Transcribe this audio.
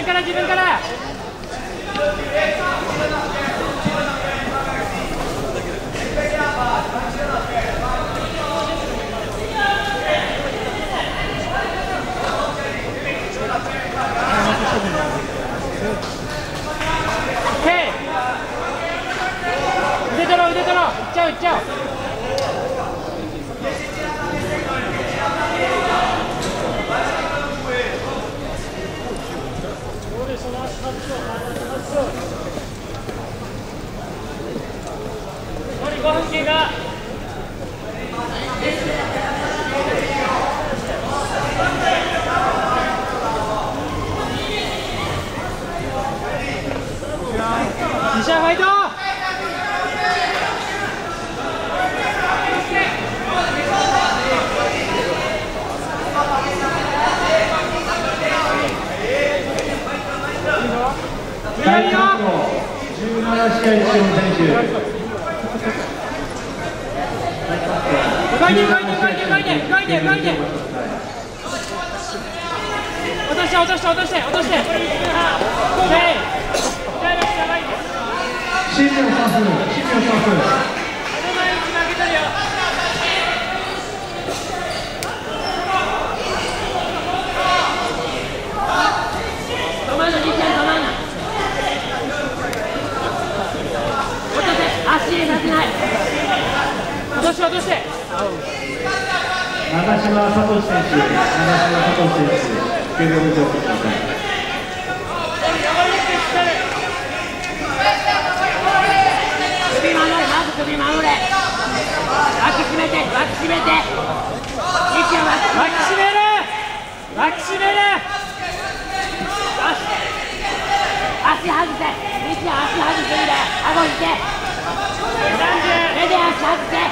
から自分から。腕取ろう、腕取ろう、いっちゃう、いっちゃう。残り5分経過。西田ファイト。 17試合出場選手。 動いて動いて動いて動いて動いて動いて。落として落として落として落として。 新名スタッフ、新名スタッフ。 足入れさせない。落として落として。 長嶋聡選手、長嶋聡選手、9秒以上取ってください。 首守れ、まず首守れ。脇締めて、脇締めて。息を脇締める。脇締める。足外せ。息を足外せんで、顎引け。目で足外せ。